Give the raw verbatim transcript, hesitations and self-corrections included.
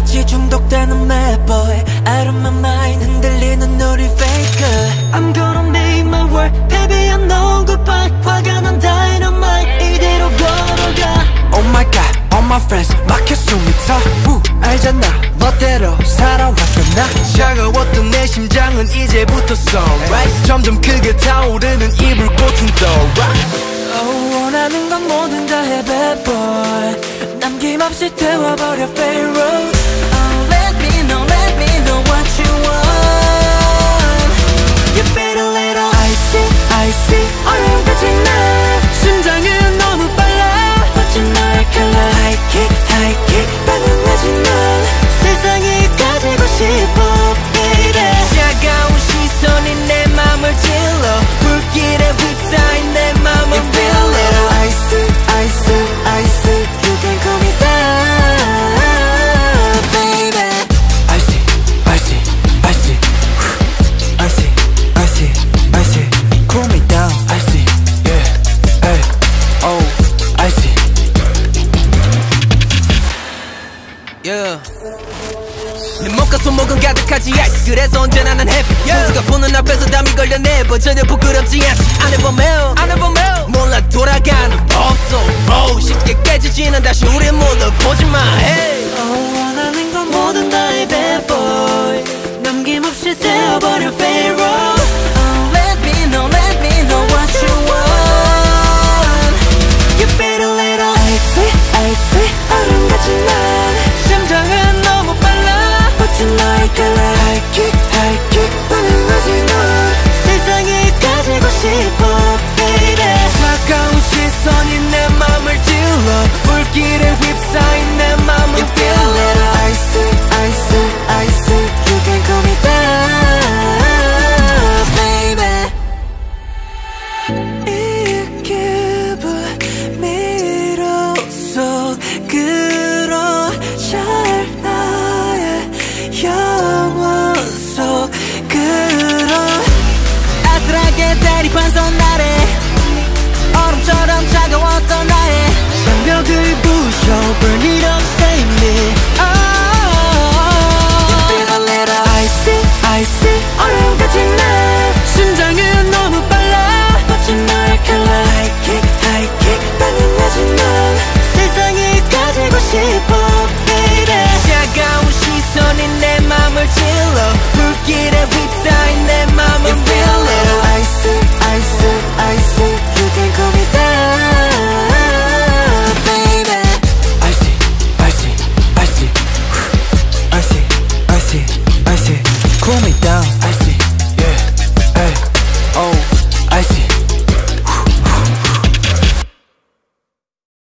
마치 중독되는 bad boy. Out of my mind 흔들리는 우리 faker. I'm gonna make my world, baby I know goodbye. 화가 난 dynamite 이대로 걸어가. Oh my god, all my friends 막혀 숨이 차. uh, 알잖아 멋대로 살아왔던 나. 차가웠던 내 심장은 이제부터 sunrise. 점점 크게 타오르는 이 불꽃은 떠올라. oh, 원하는 건 뭐든 다 해 bad boy. 남김없이 태워버려 Pharaoh. oh, let me know, let me know what you want. You feel a little icy, icy 얼음같이 나. 심장은 너무 빨라 멋진 너의 color. high kick, high kick 반응하지 넌. 세상이 가지고 싶어 baby. 차가운 시선이 내 맘을 찔러. 불길에 휩싸인 내 맘을 feel a little icy, icy, icy. You can call me down baby. Icy, icy, icy, icy, icy, icy. Cool me down icy, yeah, hey, oh, icy, yeah. 내 목과 손목은 가득하지 ice. 그래서 언제나 난 happy. yeah. 모두가 보는 앞에서 담이 걸려 never. 전혀 부끄럽지 않지. 안 해보면 안 해보면 몰라 돌아가는 법 속 roll. 쉽게 깨지지는 다시 우리 물러 보지마 hey. oh, 원하는 건 뭐든 다 해 bad boy. 남김없이 세워버려 Pharaoh. oh, let me know, let me know what you want. You feel a little icy, icy 얼음같이 난. 심장은 너무 빨라 멋진 너의 color. high kick, high kick 반응하지 넌. 세상이 가지고 싶어 baby. 차가운 시선이 내 맘을 찔러. 불길에 휩싸인 내 맘을 You feel a little icy, icy, icy. You can call me down baby. 이 기분 미로 속으로 잘 나의 영혼 속으로. 아슬하게 대립한 손 아래 얼음처럼 차가웠던 나의 장벽을 부셔. Burn it up, save me. oh, You feel a little icy, icy 얼음같이 나. 심장은 너무 빨라 멋진 너의 color. high kick, high kick 반응하지 넌. 세상이 가지고 싶어 baby. 차가운 시선이 내 맘을 찔러. 불길에 휩싸인 내 맘을 You feel a little icy, icy, icy. You can call me down baby. Icy, icy, icy, icy, icy, icy. Cool me down.